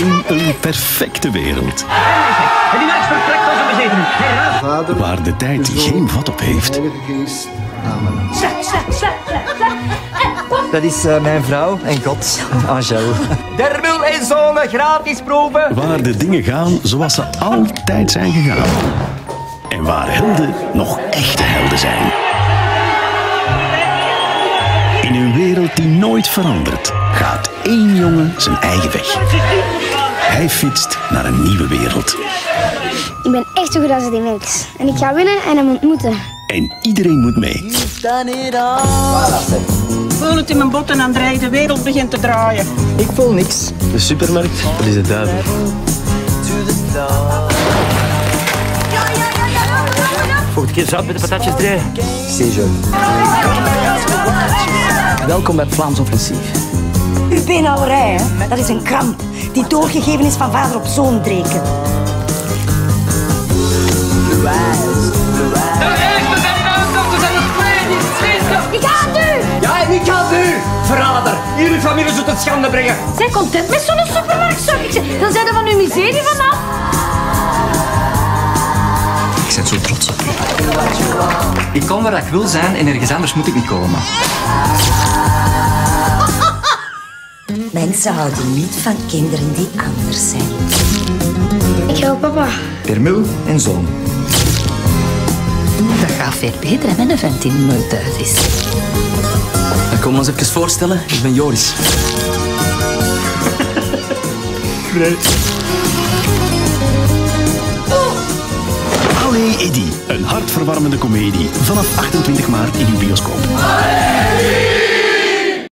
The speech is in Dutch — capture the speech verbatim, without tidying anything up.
in een perfecte wereld. En die mens vertrekt als een bezeten. Waar de tijd geen vat op heeft. Dat is uh, mijn vrouw en God, Angel. Dermul en Zonen, gratis proeven. Waar de dingen gaan zoals ze altijd zijn gegaan. En waar helden nog echte helden zijn. In een wereld die nooit verandert, gaat één jongen zijn eigen weg. Hij fietst naar een nieuwe wereld. Ik ben echt zo goed als het in werkt. En ik ga winnen en hem ontmoeten. En iedereen moet mee. Ik voel het in mijn botten en dreig de wereld begint te draaien. Ik voel niks. De supermarkt, dat is de duivel. Volgende keer zout met de patatjes draaien. Zejo. Welkom bij het Vlaams Offensief. Uw beenhouwerij, hè? Dat is een kramp die doorgegeven is van vader op zoon dreken. Ik ga het nu! Ja, en ik ga het nu, verrader. Jullie familie zult het schande brengen. Zijn content met zo'n supermarkt, zou ik zeggen. Dan zijn er van uw miserie vanaf. Ik ben zo trots op u. Ik kom waar ik wil zijn en ergens anders moet ik niet komen. Mensen houden niet van kinderen die anders zijn. Ik help papa. Dermul en Zoon. Dat gaat veel beter hè, met een vent die nooit thuis is. Dan komen we ons even voorstellen. Ik ben Joris. Nee. Allee Eddie, een hartverwarmende komedie. Vanaf achtentwintig maart in uw bioscoop.